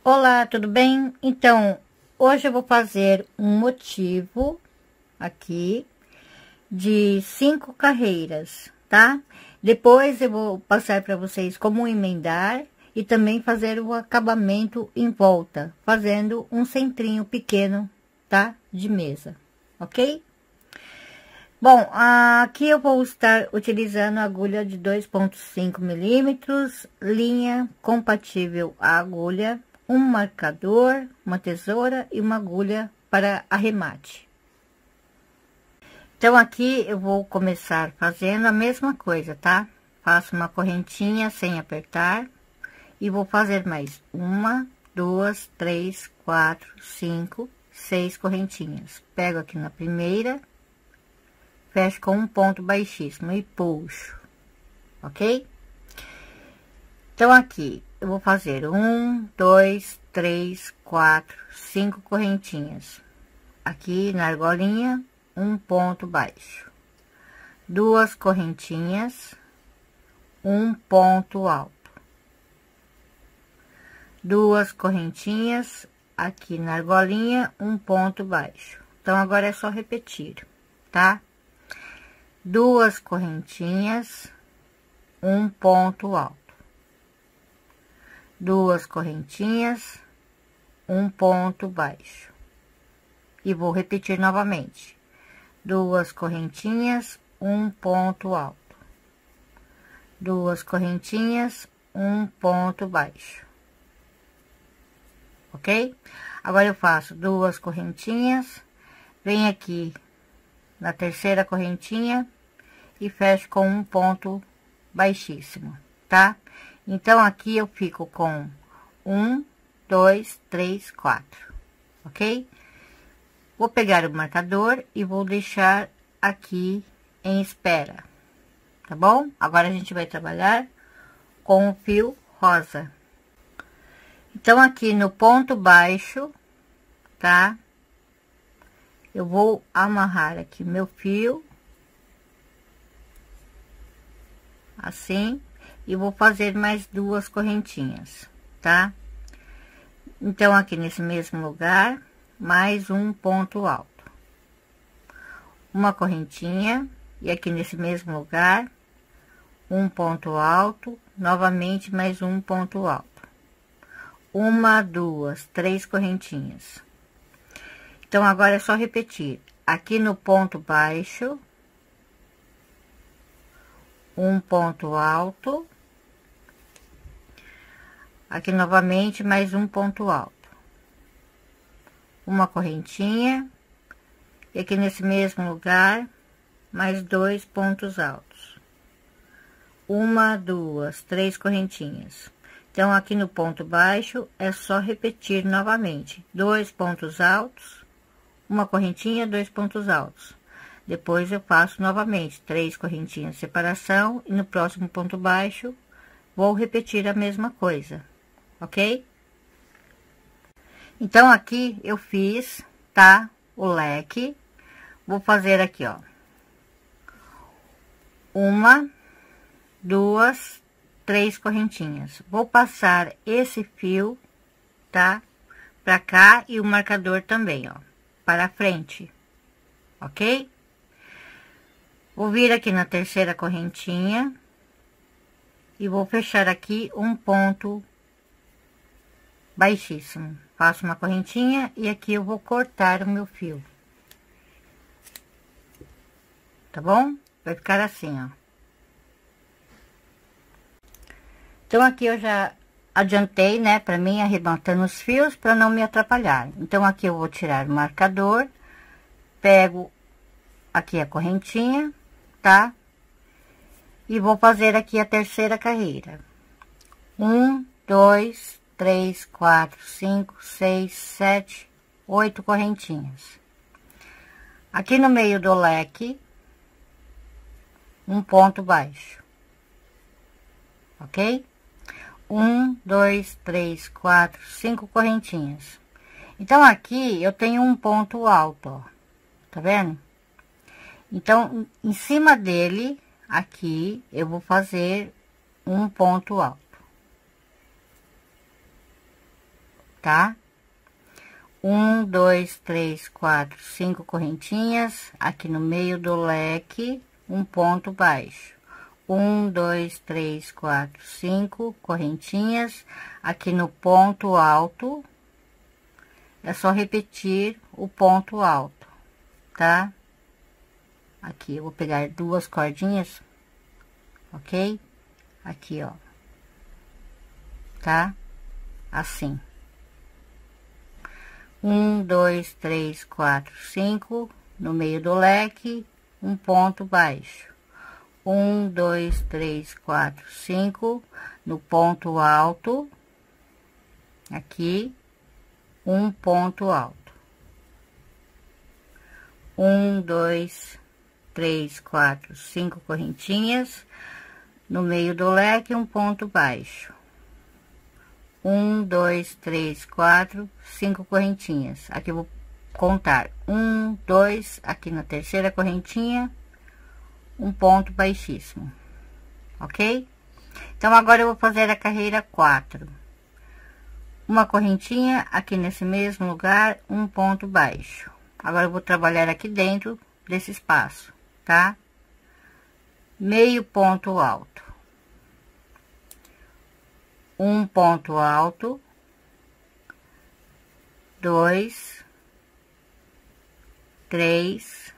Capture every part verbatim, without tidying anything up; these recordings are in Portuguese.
Olá, tudo bem? Então, hoje eu vou fazer um motivo aqui de cinco carreiras, tá? Depois eu vou passar para vocês como emendar e também fazer o acabamento em volta, fazendo um centrinho pequeno, tá? De mesa, ok? Bom, aqui eu vou estar utilizando agulha de dois ponto cinco milímetros, linha compatível à agulha, um marcador, uma tesoura e uma agulha para arremate. Então, aqui eu vou começar fazendo a mesma coisa, tá? Faço uma correntinha sem apertar e vou fazer mais uma, duas, três, quatro, cinco, seis correntinhas. Pego aqui na primeira, fecho com um ponto baixíssimo e puxo, ok? Então, aqui eu vou fazer um, dois, três, quatro, cinco correntinhas. Aqui na argolinha, um ponto baixo, duas correntinhas, um ponto alto, duas correntinhas, aqui na argolinha, um ponto baixo. Então, agora é só repetir, tá? Duas correntinhas, um ponto alto, duas correntinhas, um ponto baixo, e vou repetir novamente: duas correntinhas, um ponto alto, duas correntinhas, um ponto baixo, ok? Agora eu faço duas correntinhas, venho aqui na terceira correntinha e fecho com um ponto baixíssimo, tá? Então, aqui eu fico com um, dois, três, quatro, ok? Vou pegar o marcador e vou deixar aqui em espera, tá bom? Agora a gente vai trabalhar com o fio rosa. Então, aqui no ponto baixo, tá? Eu vou amarrar aqui meu fio, assim. E vou fazer mais duas correntinhas, tá? Então, aqui nesse mesmo lugar, mais um ponto alto, uma correntinha, e aqui nesse mesmo lugar, um ponto alto, novamente mais um ponto alto, uma, duas, três correntinhas. Então, agora é só repetir: aqui no ponto baixo, um ponto alto, aqui novamente mais um ponto alto, uma correntinha, e aqui nesse mesmo lugar mais dois pontos altos, uma, duas, três correntinhas. Então, aqui no ponto baixo é só repetir novamente: dois pontos altos, uma correntinha, dois pontos altos. Depois eu faço novamente três correntinhas de separação, e no próximo ponto baixo vou repetir a mesma coisa, ok? Então, aqui eu fiz, tá? O leque. Vou fazer aqui, ó, uma, duas, três correntinhas. Vou passar esse fio, tá? Pra cá, e o marcador também, ó, para frente, ok? Vou vir aqui na terceira correntinha e vou fechar aqui um ponto baixíssimo. Faço uma correntinha e aqui eu vou cortar o meu fio, tá bom? Vai ficar assim, ó. Então, aqui eu já adiantei, né, para mim, arrebatando os fios para não me atrapalhar. Então, aqui eu vou tirar o marcador, pego aqui a correntinha, tá? E vou fazer aqui a terceira carreira. Um, dois, três, quatro, cinco, seis, sete, oito correntinhas. Aqui no meio do leque, um ponto baixo, ok? Um, dois, três, quatro, cinco correntinhas. Então, aqui eu tenho um ponto alto, ó, tá vendo? Então, em cima dele, aqui, eu vou fazer um ponto alto, tá? Um, dois, três, quatro, cinco correntinhas, aqui no meio do leque, um ponto baixo. Um, dois, três, quatro, cinco correntinhas, aqui no ponto alto, é só repetir o ponto alto, tá? Aqui eu vou pegar duas cordinhas, ok? Aqui, ó, tá? Assim. Um, dois, três, quatro, cinco, no meio do leque, um ponto baixo. Um, dois, três, quatro, cinco, no ponto alto, aqui, um ponto alto. Um, dois, três, quatro, cinco correntinhas, no meio do leque, um ponto baixo. Um, dois, três, quatro, cinco correntinhas. Aqui eu vou contar. Um, dois, aqui na terceira correntinha, um ponto baixíssimo, ok? Então, agora eu vou fazer a carreira quatro. Uma correntinha, aqui nesse mesmo lugar, um ponto baixo. Agora eu vou trabalhar aqui dentro desse espaço, tá? Meio ponto alto. Um ponto alto, dois, três,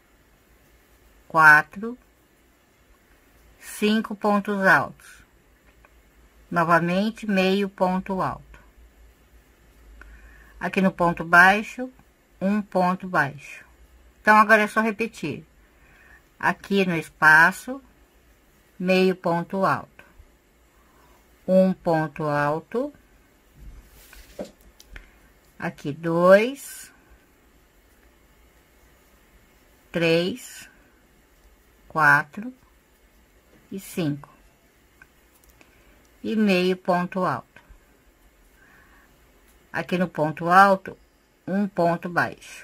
quatro, cinco pontos altos. Novamente, meio ponto alto. Aqui no ponto baixo, um ponto baixo. Então, agora é só repetir. Aqui no espaço, meio ponto alto. Um ponto alto, aqui dois, três, quatro e cinco, e meio ponto alto. Aqui no ponto alto, um ponto baixo,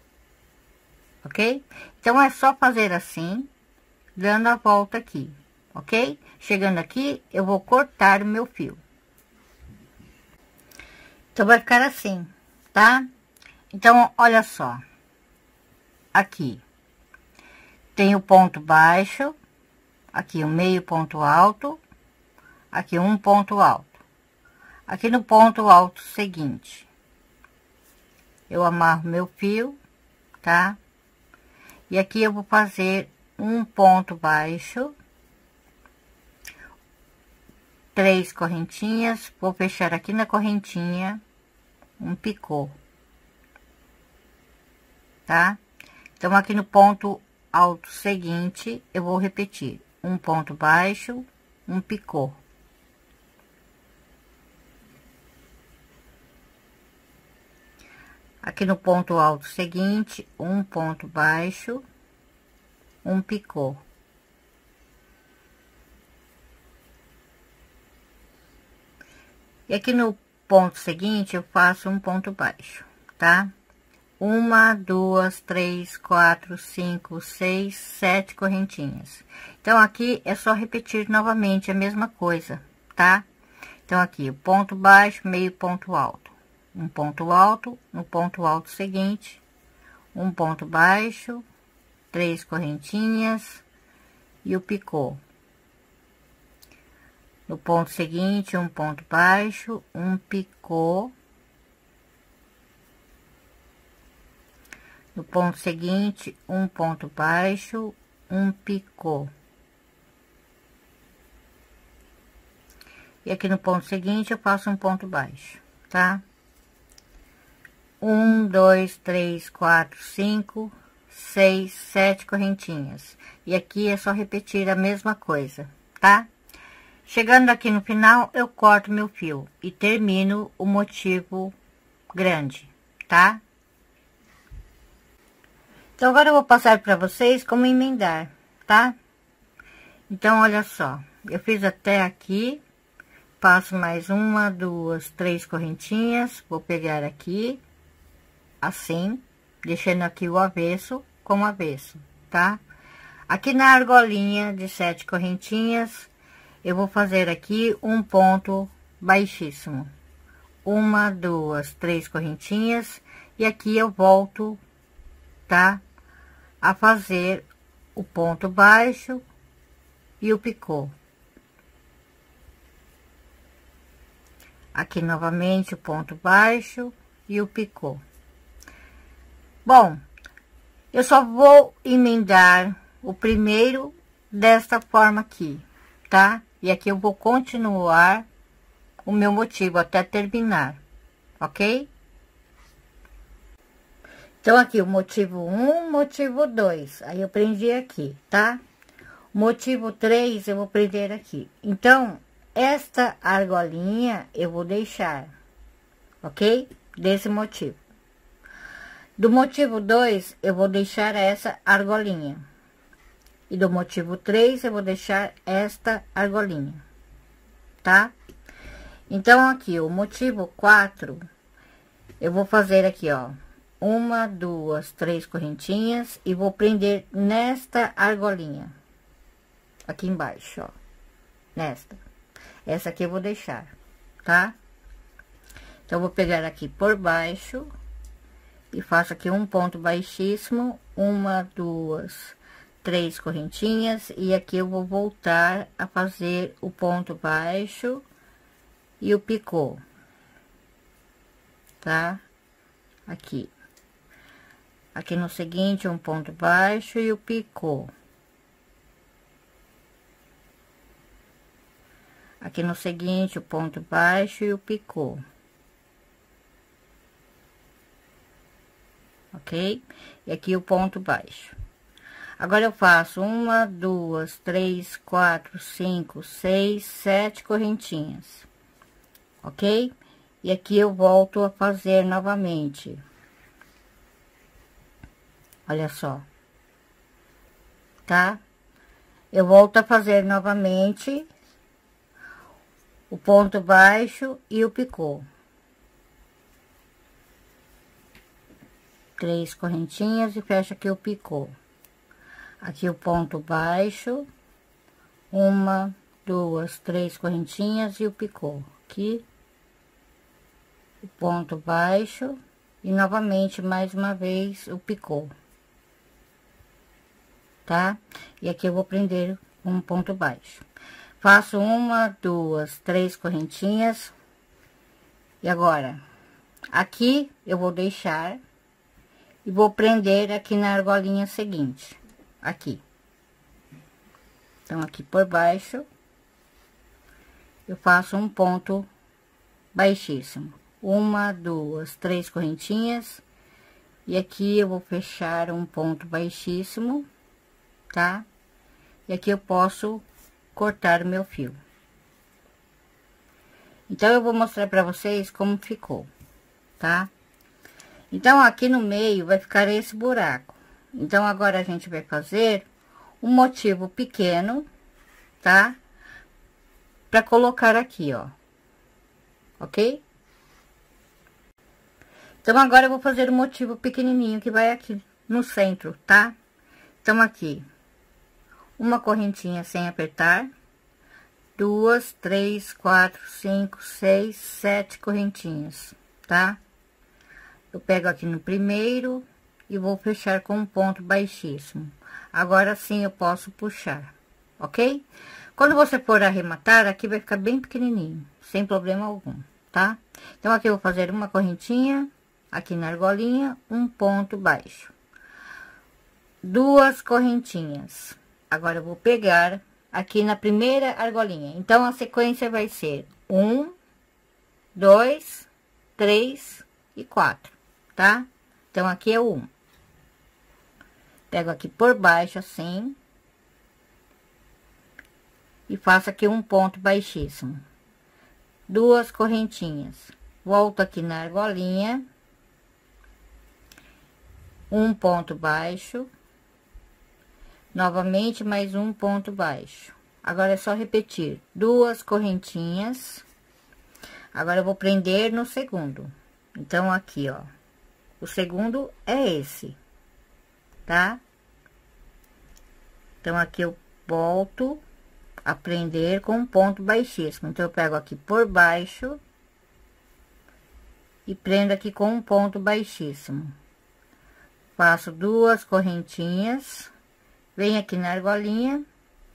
ok? Então, é só fazer assim, dando a volta aqui. Ok? Chegando aqui, eu vou cortar o meu fio. Então, vai ficar assim, tá? Então, olha só. Aqui. Tem o ponto baixo. Aqui, o meio ponto alto. Aqui, um ponto alto. Aqui no ponto alto seguinte, eu amarro meu fio, tá? E aqui eu vou fazer um ponto baixo. Três correntinhas, vou fechar aqui na correntinha um picô, tá? Então, aqui no ponto alto seguinte, eu vou repetir um ponto baixo, um picô. Aqui no ponto alto seguinte, um ponto baixo, um picô. E aqui no ponto seguinte, eu faço um ponto baixo, tá? Uma, duas, três, quatro, cinco, seis, sete correntinhas. Então, aqui é só repetir novamente a mesma coisa, tá? Então, aqui, o ponto baixo, meio ponto alto. Um ponto alto, no ponto alto seguinte, um ponto baixo, três correntinhas e o picô. No ponto seguinte, um ponto baixo, um picô. No ponto seguinte, um ponto baixo, um picô. E aqui no ponto seguinte, eu faço um ponto baixo, tá? Um, dois, três, quatro, cinco, seis, sete correntinhas. E aqui é só repetir a mesma coisa, tá? Chegando aqui no final, eu corto meu fio e termino o motivo grande, tá? Então, agora eu vou passar para vocês como emendar, tá? Então, olha só, eu fiz até aqui, passo mais uma, duas, três correntinhas, vou pegar aqui, assim, deixando aqui o avesso como avesso, tá? Aqui na argolinha de sete correntinhas, eu vou fazer aqui um ponto baixíssimo. uma, duas, três correntinhas, e aqui eu volto, tá? A fazer o ponto baixo e o picô. Aqui novamente o ponto baixo e o picô. Bom, eu só vou emendar o primeiro desta forma aqui, tá? E aqui eu vou continuar o meu motivo até terminar, ok? Então, aqui o motivo um, motivo dois, aí eu prendi aqui, tá? Motivo três, eu vou prender aqui. Então, esta argolinha eu vou deixar, ok? Desse motivo. Do motivo dois, eu vou deixar essa argolinha. E do motivo três, eu vou deixar esta argolinha, tá? Então, aqui, o motivo quatro, eu vou fazer aqui, ó, uma, duas, três correntinhas e vou prender nesta argolinha, aqui embaixo, ó, nesta. Essa aqui eu vou deixar, tá? Então, eu vou pegar aqui por baixo e faço aqui um ponto baixíssimo, uma, duas, três correntinhas, e aqui eu vou voltar a fazer o ponto baixo e o picô, tá? Aqui. Aqui no seguinte, um ponto baixo e o picô. Aqui no seguinte, o ponto baixo e o picô. Ok? E aqui o ponto baixo. Agora, eu faço uma, duas, três, quatro, cinco, seis, sete correntinhas. Ok? E aqui eu volto a fazer novamente. Olha só. Tá? Eu volto a fazer novamente o ponto baixo e o picô. Três correntinhas e fecho aqui o picô. Aqui o ponto baixo, uma, duas, três correntinhas e o picô. Aqui, o ponto baixo e novamente mais uma vez o picô, tá? E aqui eu vou prender um ponto baixo. Faço uma, duas, três correntinhas. E agora, aqui eu vou deixar e vou prender aqui na argolinha seguinte. Aqui. Então, aqui por baixo, eu faço um ponto baixíssimo. Uma, duas, três correntinhas. E aqui eu vou fechar um ponto baixíssimo, tá? E aqui eu posso cortar o meu fio. Então, eu vou mostrar pra vocês como ficou, tá? Então, aqui no meio vai ficar esse buraco. Então, agora a gente vai fazer um motivo pequeno, tá? Pra colocar aqui, ó. Ok? Então, agora eu vou fazer um motivo pequenininho que vai aqui no centro, tá? Então, aqui, uma correntinha sem apertar, duas, três, quatro, cinco, seis, sete correntinhas, tá? Eu pego aqui no primeiro e vou fechar com um ponto baixíssimo. Agora sim eu posso puxar, ok? Quando você for arrematar, aqui vai ficar bem pequenininho, sem problema algum, tá? Então, aqui eu vou fazer uma correntinha, aqui na argolinha, um ponto baixo. Duas correntinhas. Agora, eu vou pegar aqui na primeira argolinha. Então, a sequência vai ser um, dois, três e quatro, tá? Então, aqui é o um. Pego aqui por baixo, assim. E faço aqui um ponto baixíssimo. Duas correntinhas. Volto aqui na argolinha. Um ponto baixo. Novamente, mais um ponto baixo. Agora, é só repetir. Duas correntinhas. Agora, eu vou prender no segundo. Então, aqui, ó. O segundo é esse, tá? Então, aqui eu volto a prender com um ponto baixíssimo. Então, eu pego aqui por baixo e prendo aqui com um ponto baixíssimo. Faço duas correntinhas, venho aqui na argolinha,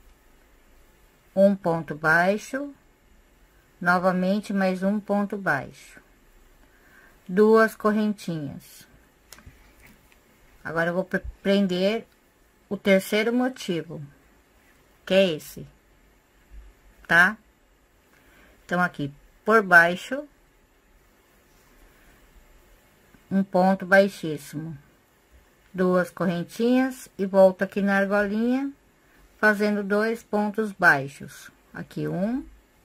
um ponto baixo, novamente mais um ponto baixo, duas correntinhas. Agora eu vou prender o terceiro motivo, que é esse, tá? Então aqui por baixo, um ponto baixíssimo, duas correntinhas e volto aqui na argolinha, fazendo dois pontos baixos. Aqui um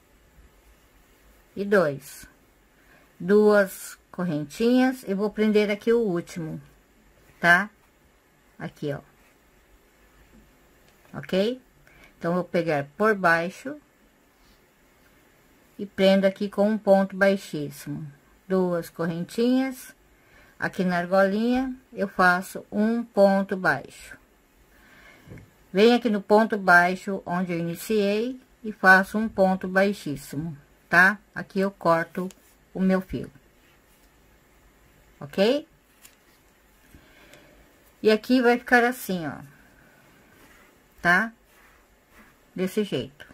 e dois, duas correntinhas e vou prender aqui o último, tá? Aqui, ó. Ok? Então, vou pegar por baixo e prendo aqui com um ponto baixíssimo, duas correntinhas. Aqui na argolinha, eu faço um ponto baixo. Venho aqui no ponto baixo, onde eu iniciei, e faço um ponto baixíssimo, tá? Aqui eu corto o meu fio. Ok? E aqui vai ficar assim, ó. Tá? Desse jeito.